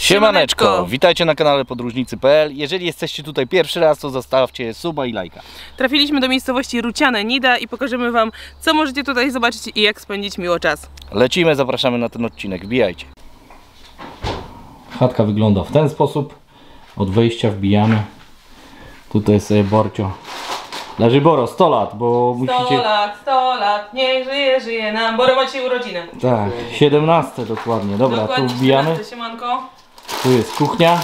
Siemaneczko, witajcie na kanale podróżnicy.pl. Jeżeli jesteście tutaj pierwszy raz, to zostawcie suba i lajka. Trafiliśmy do miejscowości Ruciane Nida i pokażemy wam, co możecie tutaj zobaczyć i jak spędzić miło czas. Lecimy, zapraszamy na ten odcinek, wbijajcie. Chatka wygląda w ten sposób. Od wejścia wbijamy. Tutaj sobie Borcio. Leży Boro, 100 lat, bo musicie... 100 lat, niech żyje, żyje nam. Boro ma dzisiaj urodziny. Tak, 17 dokładnie. Dobra, dokładnie, tu wbijamy. 17, siemanko. Tu jest kuchnia.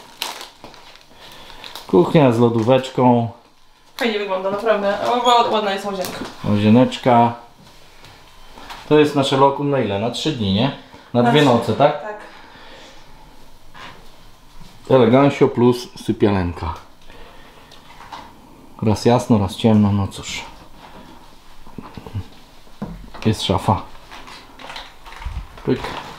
Kuchnia z lodóweczką. Fajnie wygląda, naprawdę. Ładna jest łazienka. Łazieneczka. To jest nasze lokum na ile? Na 3 dni, nie? Na 2 noce, tak? Tak. Elegancio plus sypialenka. Raz jasno, raz ciemno, no cóż. Jest szafa. Pyk.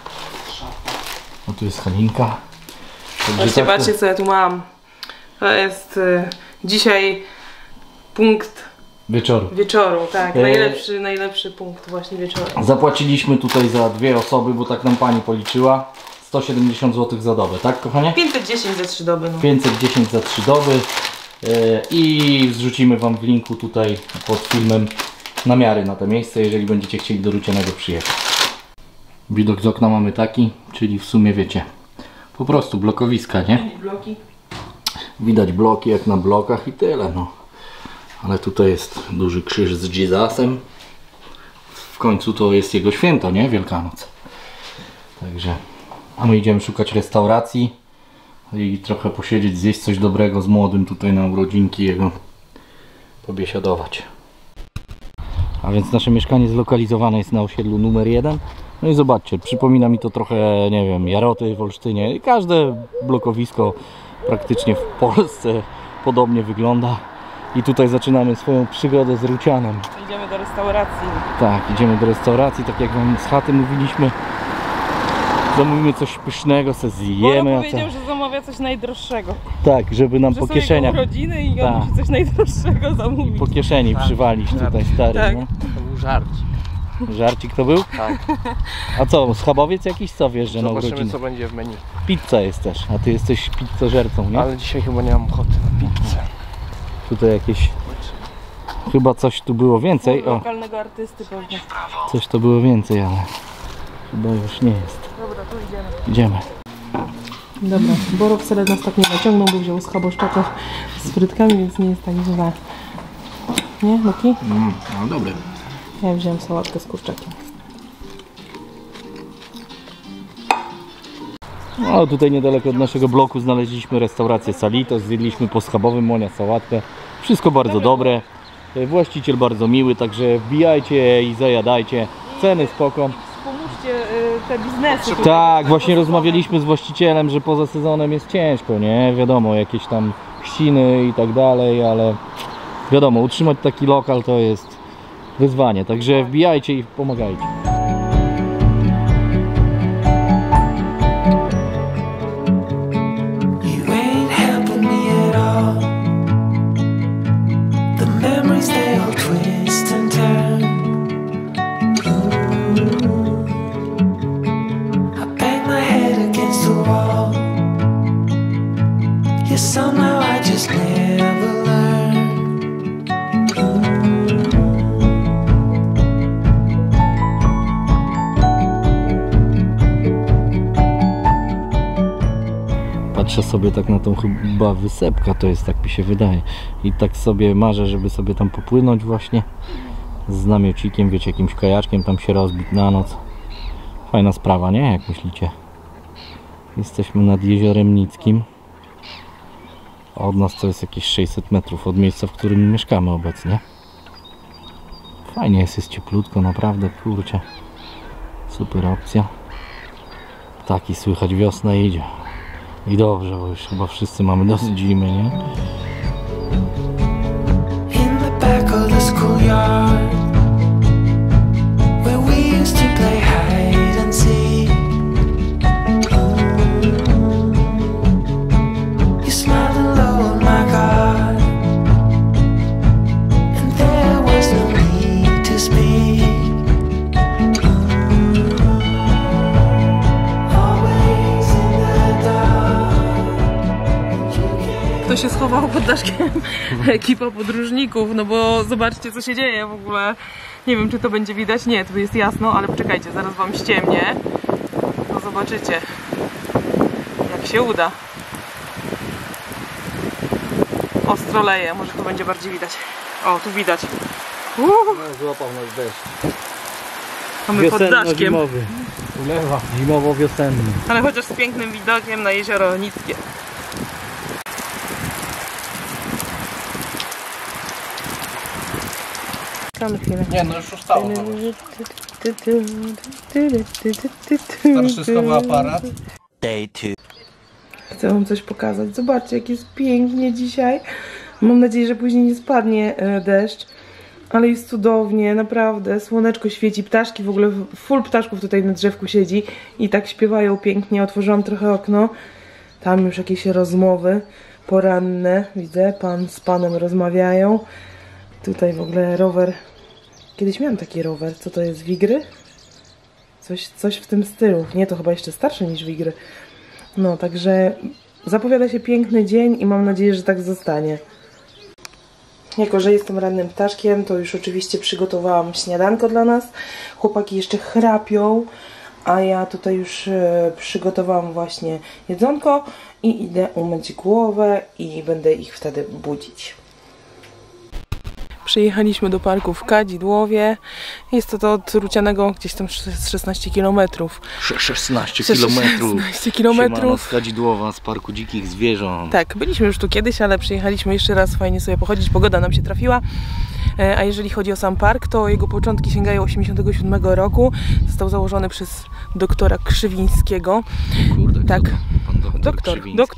O, tu jest Halinka. Patrzcie, patrzcie, co ja tu mam. To jest dzisiaj punkt wieczoru, tak. Najlepszy punkt właśnie wieczoru. Zapłaciliśmy tutaj za 2 osoby, bo tak nam pani policzyła. 170 zł za dobę, tak kochanie? 510 za 3 doby. No. 510 za 3 doby. I zrzucimy wam w linku tutaj pod filmem namiary na to miejsce, jeżeli będziecie chcieli do Rucianego przyjechać. Widok z okna mamy taki, czyli w sumie wiecie, po prostu blokowiska, nie? Bloki. Widać bloki jak na blokach i tyle, no. Ale tutaj jest duży krzyż z Jezusem. W końcu to jest jego święto, nie? Wielkanoc. Także, a my idziemy szukać restauracji i trochę posiedzieć, zjeść coś dobrego z młodym tutaj na urodzinki jego, pobiesiadować. A więc nasze mieszkanie zlokalizowane jest na osiedlu numer 1. No i zobaczcie, przypomina mi to trochę, nie wiem, Jaroty w Olsztynie. Każde blokowisko praktycznie w Polsce podobnie wygląda. I tutaj zaczynamy swoją przygodę z Rucianem. Idziemy do restauracji. Tak, idziemy do restauracji, tak jak wam z chaty mówiliśmy. Zamówimy coś pysznego, se zjemy. Boro powiedział, że zamawia coś najdroższego. Tak, żeby nam po kieszeniach. Urodziny i on musi coś najdroższego zamówić. Po kieszeni przywalić tutaj stary. Tak. No? To był żarcik. Żarcik to był? Tak. A co, schabowiec jakiś co wiesz, że na Zobaczymy, urodziny? co będzie w menu. Pizza jest też, a ty jesteś pizzożercą, nie? Ale dzisiaj chyba nie mam ochoty na pizzę. Tutaj jakieś... Chyba coś tu było więcej. O, Lokalnego artysty pewnie. coś to było więcej, ale chyba już nie jest. Dobra, tu idziemy. Idziemy. Dobra, Boro wcale nas tak nie naciągnął, bo wziął schaboszczaka z frytkami, więc nie jest tak źle. Nie, Luki? No dobry. Ja wziąłem sałatkę z kurczakiem. No tutaj niedaleko od naszego bloku znaleźliśmy restaurację Salito, zjedliśmy po schabowym, Monia sałatkę. Wszystko bardzo dobre. Właściciel bardzo miły, także wbijajcie i zajadajcie. Ceny spoko. Pomóżcie te biznesy. Tak, właśnie rozmawialiśmy z właścicielem, że poza sezonem jest ciężko, nie? Wiadomo, jakieś tam chrzciny i tak dalej, ale wiadomo, utrzymać taki lokal to jest wyzwanie, także wbijajcie i pomagajcie. Somehow I just never learned. Patrzę sobie tak na tą chyba wysepka, to jest, tak mi się wydaje. I tak sobie marzę, żeby sobie tam popłynąć właśnie z namiocikiem, wiecie, jakimś kajaczkiem, tam się rozbić na noc. Fajna sprawa, nie? Jak myślicie? Jesteśmy nad Jeziorem Nickim. Od nas to jest jakieś 600 metrów od miejsca, w którym mieszkamy obecnie. Fajnie jest cieplutko, naprawdę, kurczę. Super opcja. Ptaki słychać, wiosna idzie. I dobrze, bo już chyba wszyscy mamy dosyć zimy, nie? In the back of the schoolyard, where we used to play hide and seek. You smiled and low, oh my God, and there was no need to speak. Always in the dark. to się schowało pod daszkiem ekipa podróżników, no bo zobaczcie, co się dzieje w ogóle. Nie wiem, czy to będzie widać. Nie, tu jest jasno, ale poczekajcie, zaraz wam ściemnię. To zobaczycie, jak się uda. Ostro leje, może to będzie bardziej widać. O, tu widać. Złapał nas deszcz. Mamy pod daszkiem. Zimowy. Ulewa. Zimowo-wiosenny. Ale chociaż z pięknym widokiem na jezioro Nickie. Nie, no już ustało. Starszy schował aparat. Day 2. Chcę wam coś pokazać. Zobaczcie, jak jest pięknie dzisiaj. Mam nadzieję, że później nie spadnie deszcz. Ale jest cudownie, naprawdę. Słoneczko świeci, ptaszki, w ogóle full ptaszków tutaj na drzewku siedzi i tak śpiewają pięknie. Otworzyłam trochę okno. Tam już jakieś rozmowy poranne. Widzę, pan z panem rozmawiają. Tutaj w ogóle rower. Kiedyś miałam taki rower. Co to jest? Wigry? Coś w tym stylu. Nie, to chyba jeszcze starsze niż Wigry. No, także zapowiada się piękny dzień i mam nadzieję, że tak zostanie. Jako że jestem rannym ptaszkiem, to już oczywiście przygotowałam śniadanko dla nas. Chłopaki jeszcze chrapią, a ja tutaj już przygotowałam właśnie jedzonko i idę umyć głowę i będę ich wtedy budzić. Przyjechaliśmy do parku w Kadzidłowie. Jest to od Rucianego gdzieś tam 16 km. 16 km. 16 km. Z Kadzidłowa, z Parku Dzikich Zwierząt. Tak, byliśmy już tu kiedyś, ale przyjechaliśmy jeszcze raz, fajnie sobie pochodzić, pogoda nam się trafiła. A jeżeli chodzi o sam park, to jego początki sięgają 1987 roku. Został założony przez doktora Krzywińskiego. Kurde, tak. Doktor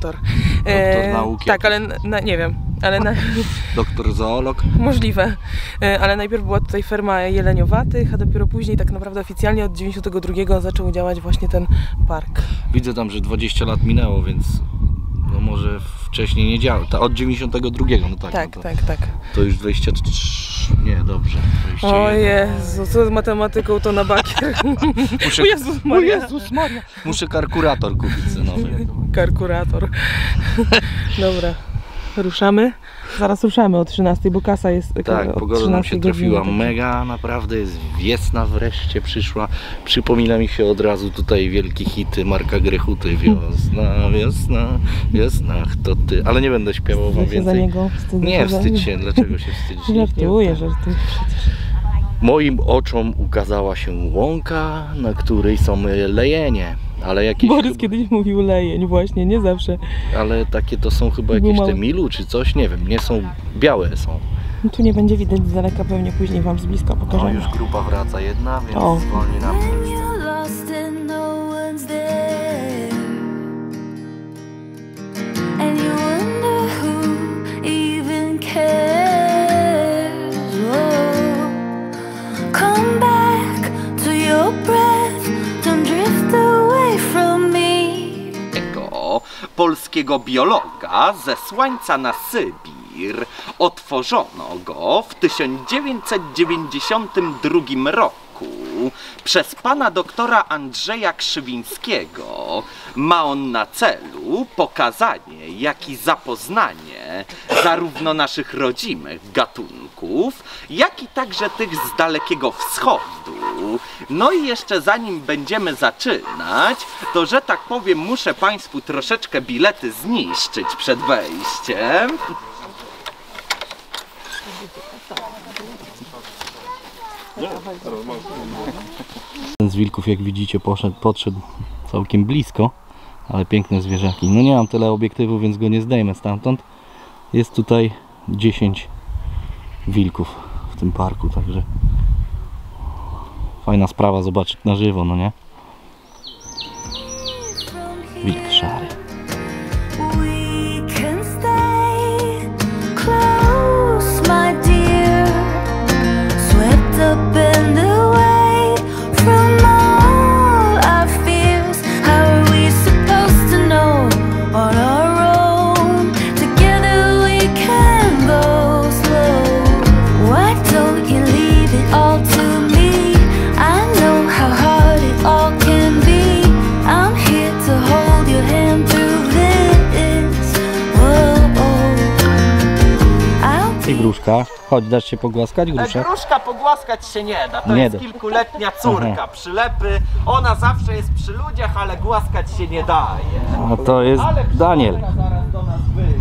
nauki. Tak, ale nie wiem. Ale doktor zoolog. Możliwe. Ale najpierw była tutaj ferma jeleniowatych, a dopiero później tak naprawdę oficjalnie od 92 zaczął działać właśnie ten park. Widzę tam, że 20 lat minęło, więc no może wcześniej nie działał. Od 92, no tak. Tak, no tak. To już 23... Nie, dobrze. 21. O Jezu, co z matematyką to na bakier. Muszę... O Jezus Maria. Muszę karkurator kupić synowy. Karkurator. Dobra. Ruszamy? Zaraz ruszamy o 13, bo kasa jest. Tak, pogoda nam się trafiła mega, naprawdę jest wiosna wreszcie przyszła. Przypomina mi się od razu tutaj wielki hity Marka Grechuty. Wiosna, to ty. Ale nie będę śpiewał wam więcej. Za niego nie wstydź się, dlaczego się wstydzisz? Żartuję przecież. Moim oczom ukazała się łąka, na której są lejenie. Ale jakieś Borys kiedyś mówił lejeń, właśnie, nie zawsze. Ale takie to są chyba jakieś te milu czy coś, nie wiem, nie są, białe są. No tu nie będzie widać z daleka, pewnie później wam z bliska pokażę. No już grupa wraca jedna, więc zwolni nam. Polskiego biologa ze Słońca na Sybir. Otworzono go w 1992 roku przez pana doktora Andrzeja Krzywińskiego. Ma on na celu pokazanie, jak i zapoznanie zarówno naszych rodzimych gatunków, jak i także tych z Dalekiego Wschodu. No i jeszcze zanim będziemy zaczynać, to że tak powiem muszę państwu troszeczkę bilety zniszczyć przed wejściem. Ten z wilków, jak widzicie, podszedł całkiem blisko, ale piękne zwierzaki. No nie mam tyle obiektywu, więc go nie zdejmę stamtąd. Jest tutaj 10 wilków w tym parku, także fajna sprawa zobaczyć na żywo, no nie? Wilk szary. Hand gruszka. Chodź, dasz się pogłaskać, grusza? Gruszka pogłaskać się nie da, to Nie jest da. kilkuletnia córka przylepy. Ona zawsze jest przy ludziach, ale głaskać się nie daje. A to jest Ale Daniel. przylepka zaraz do nas wyjdzie.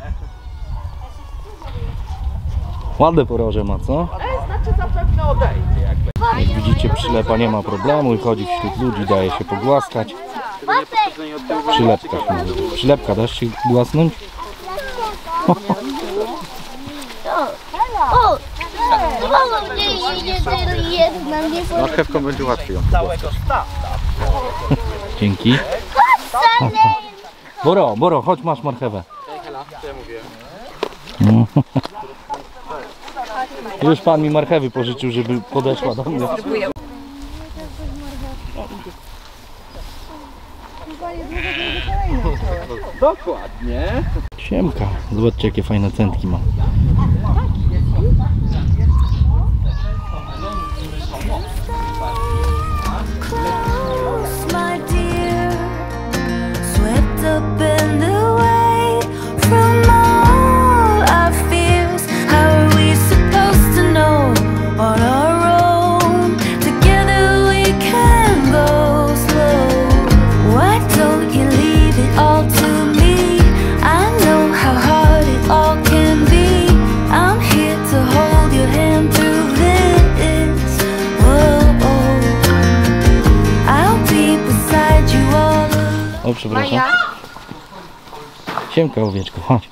Ładne poroże ma, co? Znaczy zapewne odejdzie jakby. Jak widzicie, przylepa nie ma problemu i chodzi wśród ludzi, daje się pogłaskać. Przylepka. Przylepka, dasz się głasnąć? Marchewką będzie łatwiej. Całego stawu. Dzięki. Boro, chodź, masz marchewę. No. Już pan mi marchewy pożyczył, żeby podeszła do mnie. Dokładnie. Siemka, zobaczcie jakie fajne centki mam. My dear, swept up in the wave from all our fears. How are we supposed to know on our own? Together we can go slow. Why don't you leave it all to me? I know how hard it all can be. I'm here to hold your hand through this. Whoa. I'll be beside you all along. O, przepraszam. Siemka, owieczko, chodź.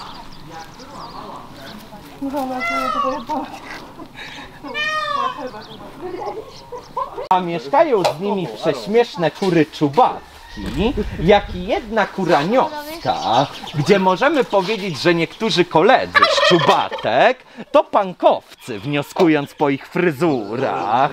A mieszkają z nimi prześmieszne kury czubatki, jak i jedna kura nioska, gdzie możemy powiedzieć, że niektórzy koledzy z czubatek to pankowcy, wnioskując po ich fryzurach.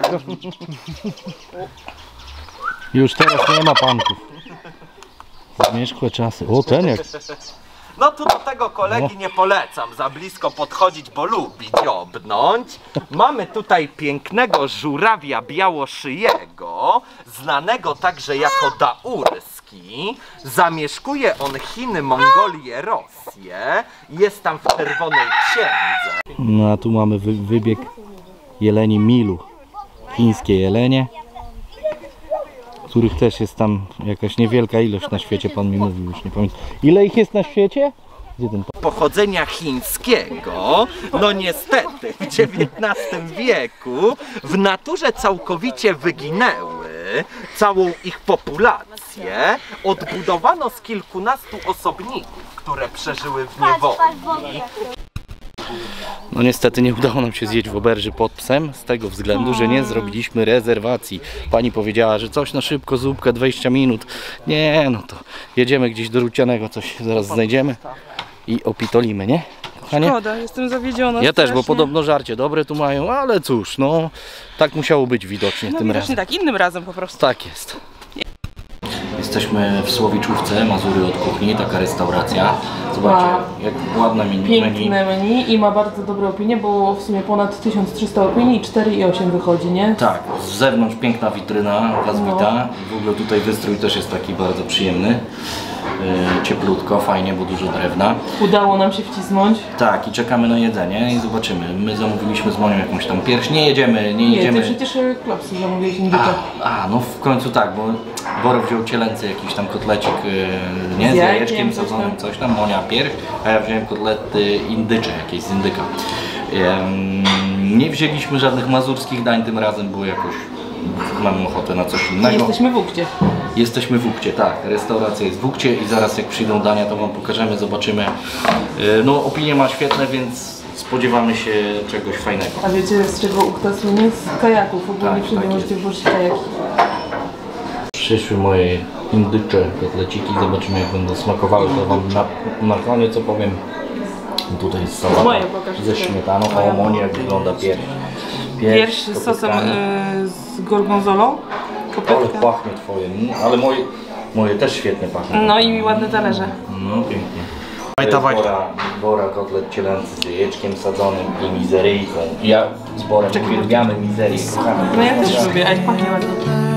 Już teraz nie ma panków. Zmierzchłe czasy. O, ten jak... No tu do tego kolegi nie polecam za blisko podchodzić, bo lubi dziobnąć. Mamy tutaj pięknego żurawia białoszyjego, znanego także jako daurski. Zamieszkuje on Chiny, Mongolię, Rosję. Jest tam w Czerwonej Księdze. No a tu mamy wybieg jeleni milu. Chińskie jelenie, których też jest tam jakaś niewielka ilość na świecie, pan mi mówił, już nie pamiętam. Ile ich jest na świecie? Gdzie ten pan? Pochodzenia chińskiego, no niestety w XIX wieku w naturze całkowicie wyginęły, całą ich populację odbudowano z kilkunastu osobników, które przeżyły w niewoli. No niestety nie udało nam się zjeść woberzy pod psem, z tego względu, że nie zrobiliśmy rezerwacji. Pani powiedziała, że coś na szybko, zupkę 20 minut. Nie, no to jedziemy gdzieś do Rucianego, coś zaraz znajdziemy i opitolimy, nie? Kochanie? Szkoda, jestem zawiedziona. Ja też, bo strasznie. podobno żarcie dobre tu mają, ale cóż, no tak musiało być widocznie No tym widocznie razem. tak, innym razem po prostu. Tak jest. Jesteśmy w Słowiczówce, Mazury od kuchni, taka restauracja. Zobaczcie, jak ładne menu. Piękne menu i ma bardzo dobre opinie, bo w sumie ponad 1300 opinii i 4,8 wychodzi, nie? Tak, z zewnątrz piękna witryna Was wita. W ogóle tutaj wystrój też jest taki bardzo przyjemny. Cieplutko, fajnie, bo dużo drewna. Udało nam się wcisnąć. Tak, i czekamy na jedzenie i zobaczymy. My zamówiliśmy z Monią jakąś tam pierś. Nie jedziemy. Nie, ty przecież klopsy zamówiłeś indyka. No w końcu tak, bo Boro wziął cielęcy jakiś tam kotlecik, nie, z jajeczkiem sadzonym, coś tam, Monia pierś, a ja wziąłem kotlety indycze, jakieś z indyka. Nie wzięliśmy żadnych mazurskich dań tym razem, bo jakoś mam ochotę na coś innego. Jesteśmy w Ukcie. Jesteśmy w Ukcie, tak. Restauracja jest w Ukcie i zaraz jak przyjdą dania, to Wam pokażemy, zobaczymy. No opinie ma świetne, więc spodziewamy się czegoś fajnego. A wiecie z czego Ukta słynie? Z kajaków. Ogólnie Tak, wszędzie tak możecie włożyć kajaki. Przyszły moje indycze kotleciki, zobaczymy jak będą smakowały, to Wam na koniec opowiem. Tutaj jest sałata Moje pokaż ze tutaj. śmietaną, Moja. o Monia jak wygląda pierś. Pierś z sosem z gorgonzolą. Ale Kopetka. pachnie Twoje, ale moje też świetnie pachnie. No i ładne talerze. No pięknie. Dawaj. Bora kotlet cielęcy z jajeczkiem sadzonym i mizeryjką. Ja z Borem uwielbiamy mizerię, kochamy. No ja też lubię, a jak pachnie ładnie.